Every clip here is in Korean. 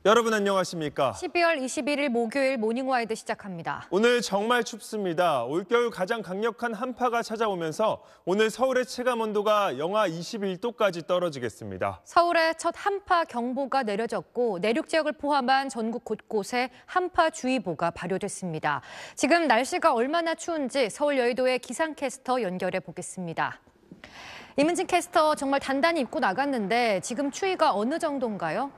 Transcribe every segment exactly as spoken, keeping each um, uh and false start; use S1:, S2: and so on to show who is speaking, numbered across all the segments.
S1: 여러분 안녕하십니까?
S2: 십이월 이십일일 목요일 모닝와이드 시작합니다.
S1: 오늘 정말 춥습니다. 올겨울 가장 강력한 한파가 찾아오면서 오늘 서울의 체감온도가 영하 이십일 도까지 떨어지겠습니다.
S2: 서울에 첫 한파 경보가 내려졌고 내륙 지역을 포함한 전국 곳곳에 한파주의보가 발효됐습니다. 지금 날씨가 얼마나 추운지 서울 여의도의 기상캐스터 연결해 보겠습니다. 이문진 캐스터, 정말 단단히 입고 나갔는데 지금 추위가 어느 정도인가요?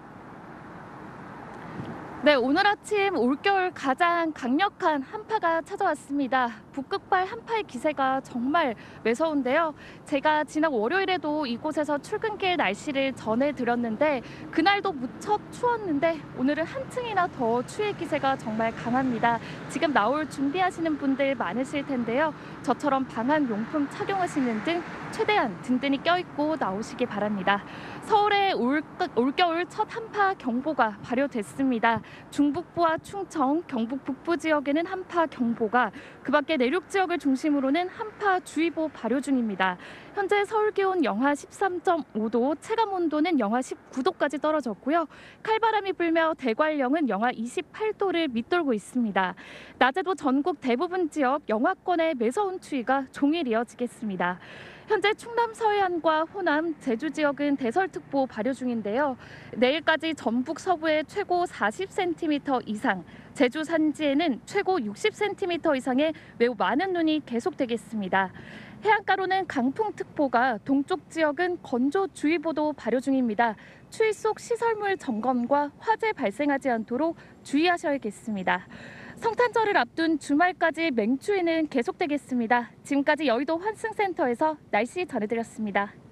S3: 네, 오늘 아침 올겨울 가장 강력한 한파가 찾아왔습니다. 북극발 한파의 기세가 정말 매서운데요. 제가 지난 월요일에도 이곳에서 출근길 날씨를 전해드렸는데 그날도 무척 추웠는데 오늘은 한층이나 더 추위의 기세가 정말 강합니다. 지금 나올 준비하시는 분들 많으실 텐데요. 저처럼 방한 용품 착용하시는 등 최대한 든든히 껴입고 나오시기 바랍니다. 서울의 올, 올겨울 첫 한파 경보가 발효됐습니다. 중북부와 충청, 경북 북부 지역에는 한파 경보가, 그 밖에 내륙 지역을 중심으로는 한파주의보 발효 중입니다. 현재 서울 기온 영하 십삼 점 오 도, 체감 온도는 영하 십구 도까지 떨어졌고요. 칼바람이 불며 대관령은 영하 이십팔 도를 밑돌고 있습니다. 낮에도 전국 대부분 지역 영하권의 매서운 추위가 종일 이어지겠습니다. 현재 충남 서해안과 호남, 제주 지역은 대설특보 발효 중인데요. 내일까지 전북 서부에 최고 사십 센티미터 이상, 제주 산지에는 최고 육십 센티미터 이상의 매우 많은 눈이 계속되겠습니다. 해안가로는 강풍특보가, 동쪽 지역은 건조주의보도 발효 중입니다. 추위 속 시설물 점검과 화재 발생하지 않도록 주의하셔야겠습니다. 성탄절을 앞둔 주말까지 맹추위는 계속되겠습니다. 지금까지 여의도 환승센터에서 날씨 전해드렸습니다.